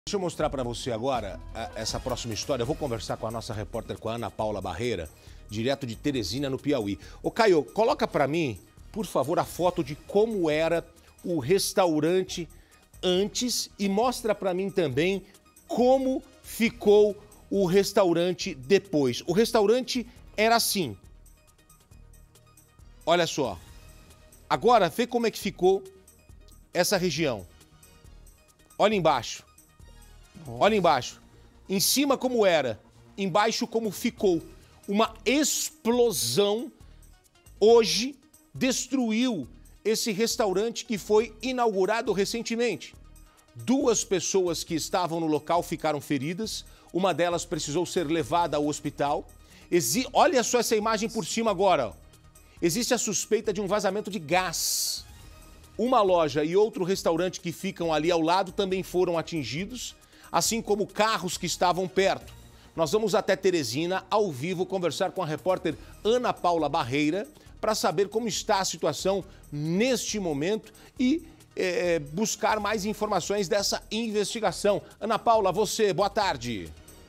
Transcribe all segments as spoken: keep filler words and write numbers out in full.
Deixa eu mostrar para você agora essa próxima história. Eu vou conversar com a nossa repórter, com a Ana Paula Barreira, direto de Teresina, no Piauí. Ô Caio, coloca para mim, por favor, a foto de como era o restaurante antes e mostra para mim também como ficou o restaurante depois. O restaurante era assim. Olha só. Agora, vê como é que ficou essa região. Olha embaixo. Olha embaixo. Em cima como era, embaixo como ficou. Uma explosão hoje destruiu esse restaurante que foi inaugurado recentemente. Duas pessoas que estavam no local ficaram feridas. Uma delas precisou ser levada ao hospital. Exi- Olha só essa imagem por cima agora. Ó. Existe a suspeita de um vazamento de gás. Uma loja e outro restaurante que ficam ali ao lado também foram atingidos, assim como carros que estavam perto. Nós vamos até Teresina, ao vivo, conversar com a repórter Ana Paula Barreira para saber como está a situação neste momento e é, buscar mais informações dessa investigação. Ana Paula, você, boa tarde.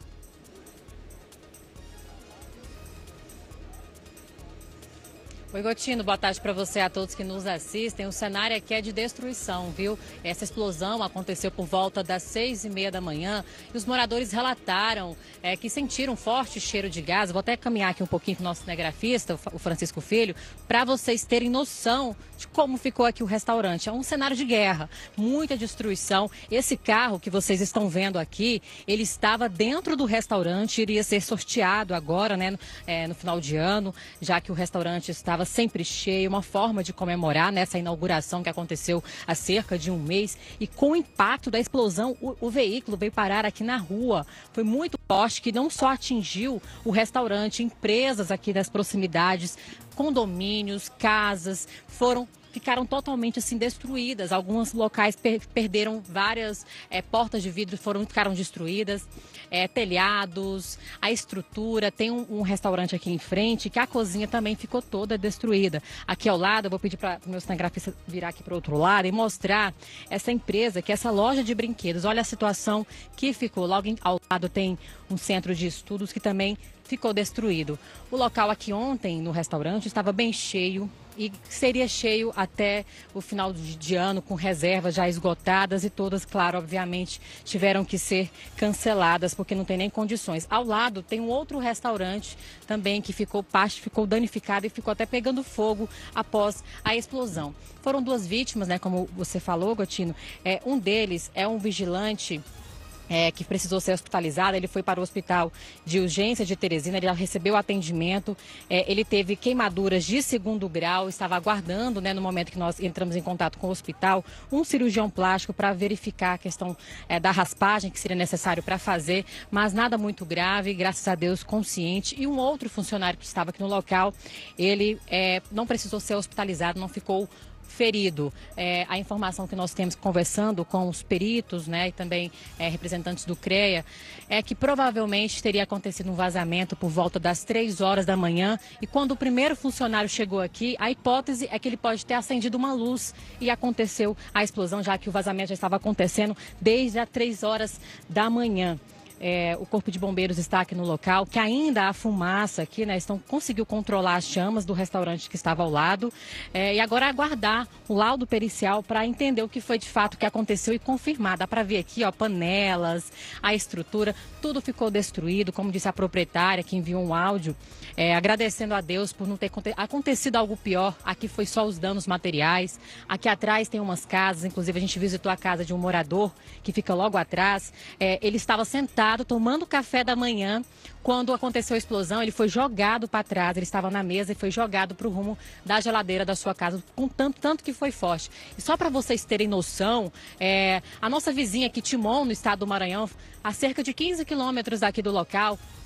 Oi, Gotino, boa tarde para você e a todos que nos assistem. O cenário aqui é de destruição, viu? Essa explosão aconteceu por volta das seis e meia da manhã e os moradores relataram é, que sentiram um forte cheiro de gás. Vou até caminhar aqui um pouquinho com o nosso cinegrafista, o Francisco Filho, para vocês terem noção de como ficou aqui o restaurante. É um cenário de guerra, muita destruição. Esse carro que vocês estão vendo aqui, ele estava dentro do restaurante, iria ser sorteado agora, né, é, no final de ano, já que o restaurante estava sempre cheio, uma forma de comemorar nessa inauguração que aconteceu há cerca de um mês. E com o impacto da explosão, o, o veículo veio parar aqui na rua. Foi muito forte, que não só atingiu o restaurante, empresas aqui das proximidades, condomínios, casas, foram ficaram totalmente assim destruídas. Alguns locais per perderam várias é, portas de vidro, foram ficaram destruídas, é, telhados, a estrutura. Tem um, um restaurante aqui em frente que a cozinha também ficou toda destruída. Aqui ao lado, eu vou pedir para o meu cinegrafista virar aqui para o outro lado e mostrar essa empresa, que é essa loja de brinquedos. Olha a situação que ficou. Logo ao lado tem um centro de estudos que também ficou destruído. O local aqui ontem, no restaurante, estava bem cheio e seria cheio até o final de ano, com reservas já esgotadas e todas, claro, obviamente, tiveram que ser canceladas porque não tem nem condições. Ao lado tem um outro restaurante também que ficou parte, ficou danificado e ficou até pegando fogo após a explosão. Foram duas vítimas, né, como você falou, Gotino. É, um deles é um vigilante É, que precisou ser hospitalizado. Ele foi para o hospital de urgência de Teresina, ele já recebeu atendimento, é, ele teve queimaduras de segundo grau, estava aguardando, né, no momento que nós entramos em contato com o hospital, um cirurgião plástico para verificar a questão é, da raspagem que seria necessário para fazer, mas nada muito grave, graças a Deus, consciente. E um outro funcionário que estava aqui no local, ele é, não precisou ser hospitalizado, não ficou ferido. É, a informação que nós temos conversando com os peritos, né, e também é, representantes do CREA, é que provavelmente teria acontecido um vazamento por volta das três horas da manhã, e quando o primeiro funcionário chegou aqui, a hipótese é que ele pode ter acendido uma luz e aconteceu a explosão, já que o vazamento já estava acontecendo desde as três horas da manhã. É, o Corpo de Bombeiros está aqui no local, que ainda há fumaça aqui, né? Estão, conseguiu controlar as chamas do restaurante que estava ao lado. É, e agora aguardar o laudo pericial para entender o que foi de fato que aconteceu e confirmar. Dá para ver aqui, ó, panelas, a estrutura, tudo ficou destruído, como disse a proprietária que enviou um áudio, é, agradecendo a Deus por não ter acontecido algo pior. Aqui foi só os danos materiais. Aqui atrás tem umas casas, inclusive a gente visitou a casa de um morador que fica logo atrás. É, ele estava sentado tomando café da manhã, quando aconteceu a explosão, ele foi jogado para trás, ele estava na mesa e foi jogado para o rumo da geladeira da sua casa, com tanto, tanto que foi forte. E só para vocês terem noção, é, a nossa vizinha aqui, Timon, no estado do Maranhão, a cerca de quinze quilômetros daqui do local,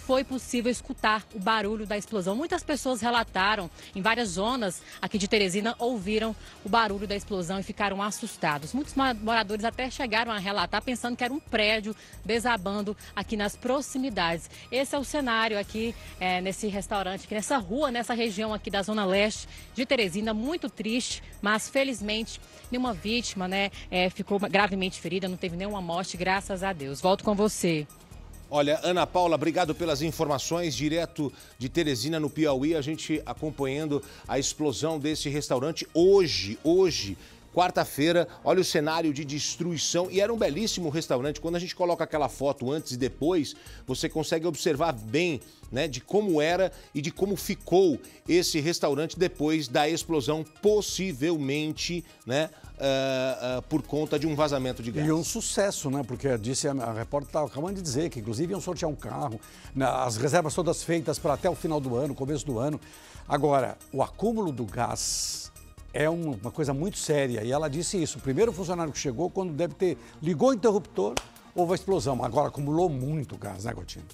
foi possível escutar o barulho da explosão. Muitas pessoas relataram, em várias zonas aqui de Teresina, ouviram o barulho da explosão e ficaram assustados. Muitos moradores até chegaram a relatar pensando que era um prédio desabando aqui nas proximidades. Esse é o cenário aqui é, nesse restaurante, aqui nessa rua, nessa região aqui da Zona Leste de Teresina, muito triste, mas felizmente nenhuma vítima, né, é, ficou gravemente ferida, não teve nenhuma morte, graças a Deus. Volto com você. Olha, Ana Paula, obrigado pelas informações, direto de Teresina, no Piauí, a gente acompanhando a explosão desse restaurante hoje, hoje, quarta-feira. Olha o cenário de destruição, e era um belíssimo restaurante. Quando a gente coloca aquela foto antes e depois, você consegue observar bem, né, de como era e de como ficou esse restaurante depois da explosão, possivelmente, né, uh, uh, por conta de um vazamento de gás. E um sucesso, né, porque disse, a, a repórter estava acabando de dizer que inclusive iam sortear um carro, né, as reservas todas feitas para até o final do ano, começo do ano. Agora, o acúmulo do gás é uma coisa muito séria, e ela disse isso. O primeiro funcionário que chegou, quando deve ter, ligou o interruptor, houve a explosão. Agora, acumulou muito gás, né, Gotino?